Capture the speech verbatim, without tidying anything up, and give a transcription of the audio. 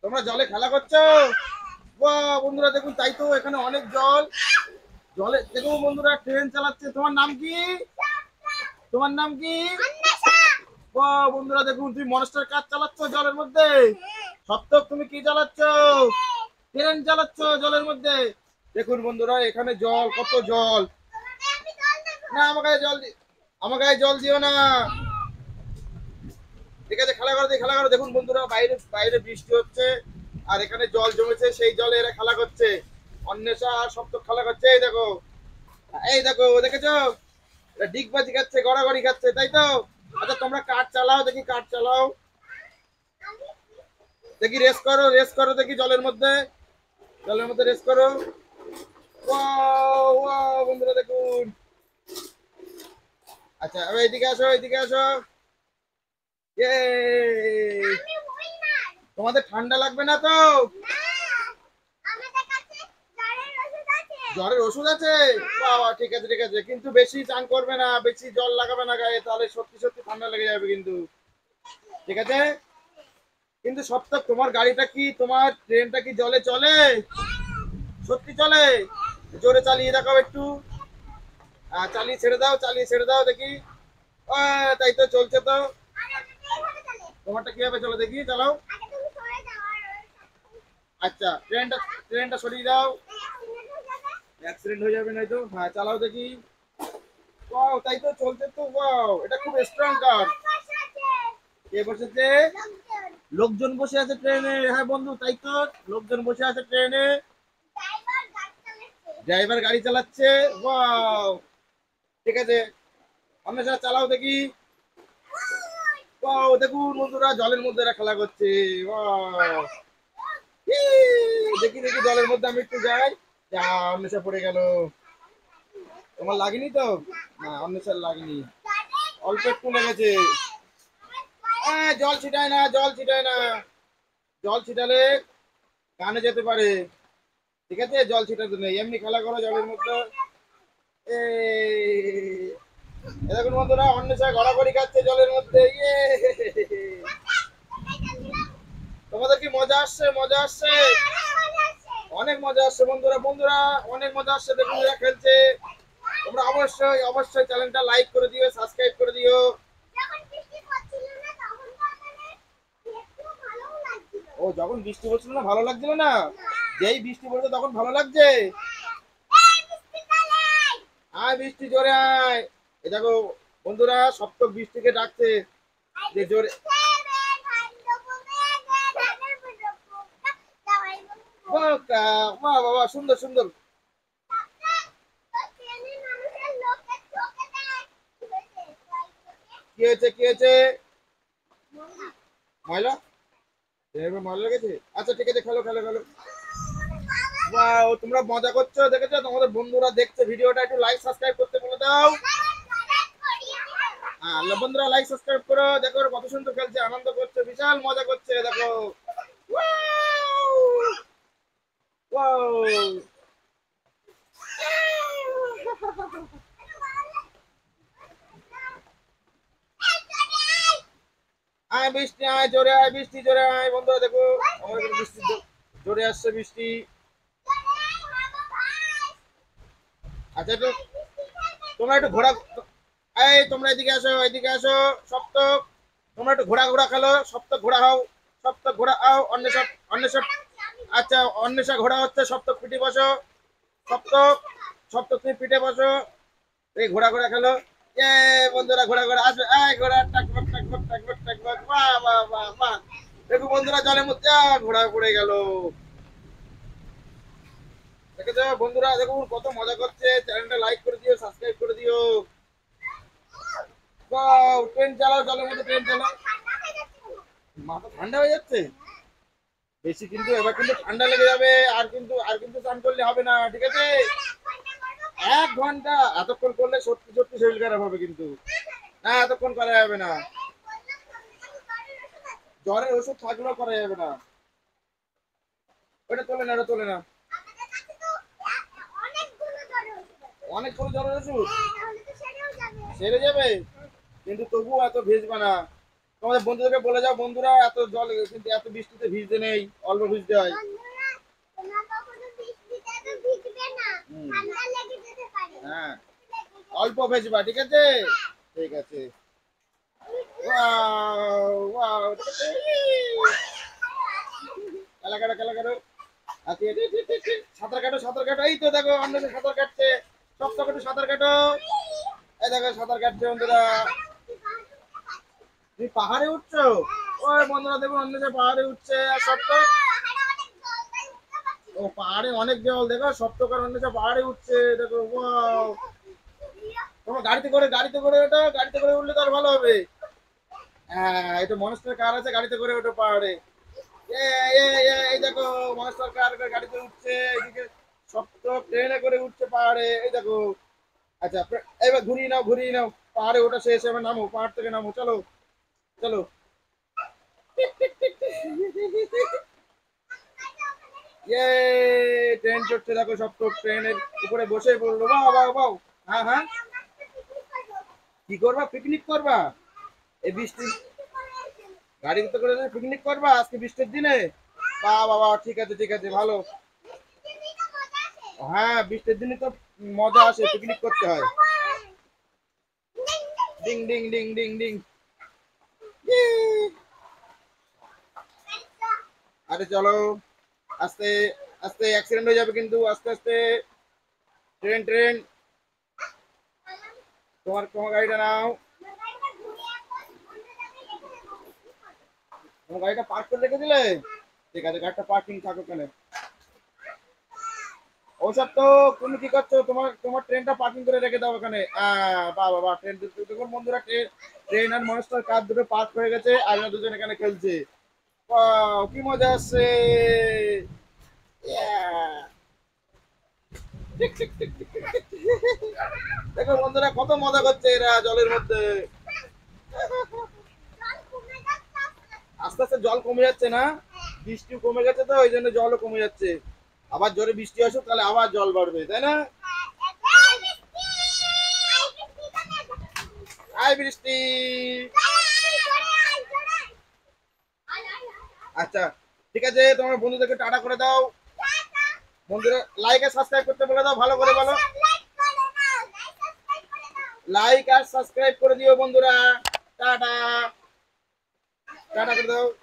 তোমরা জলে খেলা করছো? বাহ বন্ধুরা দেখুন, তাই তো এখানে অনেক জল। জলে দেখো বন্ধুরা, ট্রেন চালাচ্ছে। তোমার নাম কি? তোমার নাম কি? বাহ বন্ধুরা দেখুন, তুমি মনস্টার কার চালাচ্ছ জলের মধ্যে? সপ্তক, তুমি কি চালাচ্ছ? ট্রেন চালাচ্ছ জলের মধ্যে। দেখুন বন্ধুরা, এখানে জল, কত জল। না, আমার গায়ে জল দি- আমার গায়ে জল দিও না। ঠিক আছে, খেলা করো, খেলা করো। দেখুন বন্ধুরা, বাইরে বাইরে বৃষ্টি হচ্ছে আর এখানে জল জমেছে, সেই জলে এরা খেলা করছে। অন্বেষা আর সপ্তক খেলা করছে। এই দেখো, এই দেখো, দেখেছো? এটা ডিগবাজি খাচ্ছে, গড়াগড়ি খাচ্ছে, তাই তো? আচ্ছা, তোমরা কার চালাও দেখি, কার চালাও দেখি। রেস করো, রেস করো দেখি জলের মধ্যে। জলের মধ্যে রেস করো। ওয়াও ওয়াও বন্ধুরা দেখুন। আচ্ছা, এবার এদিকে আসো, এদিকে আসো। ইয়ে, তোমাদের ঠান্ডা লাগবে না তো? জ্বরের ওষুধ আছে? বাবা, ঠিক আছে, ঠিক আছে, কিন্তু বেশি চান করবে না, বেশি জল লাগাবে না গায়ে, তাহলে সত্যি সত্যি ঠান্ডা লেগে যাবে কিন্তু। ঠিক আছে? কিন্তু সপ্তাহ, তোমার গাড়িটা কি, তোমার ট্রেনটা কি জলে চলে? সত্যি চলে? জোরে চালিয়ে দেখাও একটু। আহ, চালিয়ে ছেড়ে দাও, চালিয়ে ছেড়ে দাও দেখি। আহ, তাই তো, চলছে তো। তোমারটা কিভাবে চলে দেখি, চালাও। আচ্ছা, ট্রেনটা ট্রেনটা সরিয়ে দাও। অ্যাক্সিডেন্ট হয়ে যাবে নয়তো। হ্যাঁ, চালাও দেখি। ওয়াও, তাই তো, চলছে তো। ওয়াও, এটা খুব স্ট্রং কার। কে বসেছে? লোকজন বসে আছে ট্রেনে। হ্যাঁ বন্ধু, তাই তো, লোকজন বসে আছে ট্রেনে। ড্রাইভার গাড়ি চালাচ্ছে। ওয়াও, ঠিক আছে, আমরা সাথে চালাও দেখি। ওয়াও, দেখুন বন্ধুরা, জলের মধ্যে এরা খেলা করছে। ওয়াও, দেখি দেখি, জলের মধ্যে আমি একটু যাই। যা, অন্বেষা পড়ে গেল। তোমার লাগেনি তো? না, অন্বেষার লাগেনি, অল্প একটু লেগেছে। হ্যাঁ, জল ছিটায় না, জল ছিটায় না। জল ছিটালে কানে যেতে পারে। ঠিক আছে, জল ছিটাতে নেই, এমনি খেলা করো জলের মধ্যে। এই দেখুন বন্ধুরা, অন্বেষা ঘোরাঘুরি খাচ্ছে জলের মধ্যে। ইয়ে, তোমাদের কি মজা আসছে? মজা আসছে? অনেক মজা আসছে বন্ধুরা। বন্ধুরা, অনেক মজা আসছে, দেখুন এরা খেলছে। তোমরা অবশ্যই অবশ্যই চ্যানেলটা লাইক করে দিও, সাবস্ক্রাইব করে দিও। ও, যখন বৃষ্টি পড়ছিল না ভালো লাগছিল না? যেই বৃষ্টি পড়ছে তখন ভালো লাগছে। আয় বৃষ্টি, জোরে আয়। এ দেখো বন্ধুরা, সপ্তক বৃষ্টিকে ডাকছে যে জোরে। বোকা, বাহ বাবা, সুন্দর সুন্দর। কি হয়েছে, কি হয়েছে? ময়লা? এভাবে ময়লা লেগেছে? আচ্ছা, ঠিক আছে, খেলো খেলো খেলো। বাহ, তোমরা মজা করছো, দেখেছো? তোমাদের বন্ধুরা দেখছে ভিডিওটা, একটু লাইক সাবস্ক্রাইব করতে বলে দাও। হ্যাঁ, বন্ধুরা, লাইক সাবস্ক্রাইব করো। দেখো ওরা কত সুন্দর খেলছে, আনন্দ করছে, বিশাল মজা করছে, দেখো। Wow wow. আয় বৃষ্টি, আয় জোরে আয় বৃষ্টি, জোরে আয়। বন্ধুরা দেখো, আমাদের বৃষ্টি জো- জোরে আসছে বৃষ্টি। আচ্ছা, একটু তোমরা একটু ঘোরা। এই তোমরা এদিকে আসো, এদিকে আসো। সপ্তক, তোমরা একটু ঘোরা ঘোরা খেলো। সপ্তক ঘোরা হও, সপ্তক ঘোরা আও। অন্বেষা, অন্বেষা। আচ্ছা, অন্বেষা ঘোরা হচ্ছে, সপ্তক পিঠে বসো। সপ্তক, সপ্তক তুমি পিঠে বসো। এই ঘোরা ঘোরা খেলো। এ বন্ধুরা, ঘোরা ঘোরা আসবে। এই ঘোরা, টাকবক টাকবক টাকবক টাকবক। বাহ বাহ বাহ বাহ। দেখো বন্ধুরা, জলের মধ্যে আহ, ঘোড়া পড়ে গেল। দেখেছো বন্ধুরা, দেখুন কত মজা করছে। চ্যানেলটা লাইক করে দিও, সাবস্ক্রাইব করে দিও। বাহ, ট্রেন চালাও জলের মধ্যে, ট্রেন চালাও। মাথা ঠান্ডা হয়ে যাচ্ছে বেশি, কিন্তু এবার কিন্তু ঠান্ডা লেগে যাবে। আর কিন্তু আর কিন্তু চান করলে হবে না, ঠিক আছে? এক ঘন্টা? এতক্ষণ করলে সত্যি সত্যি শরীর খারাপ হবে কিন্তু। না, এতক্ষণ করা যাবে না। জ্বরের ওষুধ থাকলেও করা যাবে না। ওটা তোলে না, ওটা তোলে না। অনেকগুলো জ্বরের ওষুধ সেরে যাবে, কিন্তু তবুও এত ভেজবা না। তোমাদের বন্ধুদেরকে বলে যাও, বন্ধুরা এত জল কিন্তু এত বৃষ্টিতে ভিজতে নেই, অল্প ভিজতে হয়। হুম। হ্যাঁ, অল্প ভেজবা, ঠিক আছে? ঠিক আছে। ওয়াও ওয়াও, খেলা কাটো খেলা কাটো। আচ্ছা, এটি, এটি, এটি, এটি। সাঁতার কাটো সাঁতার কাটো, এই তো দেখো অন্য সাঁতার কাটছে। সব কাটো সাঁতার কাটো। এই দেখো সাঁতার কাটছে বন্ধুরা। তুমি পাহাড়ে উঠছো? ওই বন্ধুরা দেখো অন্য যে পাহাড়ে উঠছে আর সপ্ত। ও পাহাড়ে অনেক জল, দেখো সপ্তকার অন্য যে পাহাড়ে উঠছে দেখো। ওয়াও, তোমার গাড়িতে করে গাড়িতে করে ওঠো, গাড়িতে করে উঠলে তো আর ভালো হবে। হ্যাঁ, এটা মনস্টার কার আছে, গাড়িতে করে ওঠো পাহাড়ে। এ, এ, এ, এই দেখো মনস্টার কার গাড়িতে উঠছে, এদিকে সপ্ত ট্রেনে করে উঠছে পাহাড়ে, এই দেখো। আচ্ছা, এবার ঘুরিয়ে নাও ঘুরিয়ে নাও। পাহাড়ে ওঠা শেষ, এবার নামো, পাহাড় থেকে নামো, চলো চলো। ইয়ে, ট্রেন চড়ছে দেখো, সব তো ট্রেনের উপরে বসে পড়লো। বাহ বাহ বাহ। হ্যাঁ হ্যাঁ, কি করবা, পিকনিক করবা এই বৃষ্টি? গাড়িতে করে পিকনিক করবা আজকে বৃষ্টির দিনে? বাহ বাবা, ঠিক আছে ঠিক আছে, ভালো। হ্যাঁ, বৃষ্টির দিনে তো মজা আসে, পিকনিক করতে হয়। ডিং ডিং ডিং ডিং ডিং। ইয়ে। আরে চলো, আস্তে আস্তে, অ্যাক্সিডেন্ট হয়ে যাবে কিন্তু, আস্তে আস্তে। ট্রেন ট্রেন, তোমার তোমার গাড়িটা নাও। তোমার গাড়িটা পার্ক করে রেখে দিলে? ঠিক আছে, গাড়িটা পার্কিং থাকুক কেন। ওসব তো, তুমি কি করছো, তোমার তোমার ট্রেনটা পার্কিং করে রেখে দাও ওখানে। আহ, বাহ বাবা, ট্রেন দেখুন বন্ধুরা, ট্রেন ট্রেন আর মনস্টার কার দুটো পার্ক হয়ে গেছে, আর এরা দুজন এখানে খেলছে। ওয়াও, কি মজা আসছে। Yeah! টিক, টিক, টিক, টিক, টিক, টিক। দেখো বন্ধুরা কত মজা করছে এরা জলের মধ্যে। আস্তে আস্তে জল কমে যাচ্ছে না? বৃষ্টি কমে গেছে তো, ওই জন্য জলও কমে যাচ্ছে। আবার জোরে বৃষ্টি আসুক, তাহলে আবার জল বাড়বে, তাই না? আয় বৃষ্টি। আচ্ছা, ঠিক আছে, তোমার বন্ধুদেরকে টাটা করে দাও। বন্ধুরা লাইক আর সাবস্ক্রাইব করতে বলে দাও, ভালো করে বলো। লাইক আর সাবস্ক্রাইব করে দিও বন্ধুরা। টাটা, টাটা করে দাও।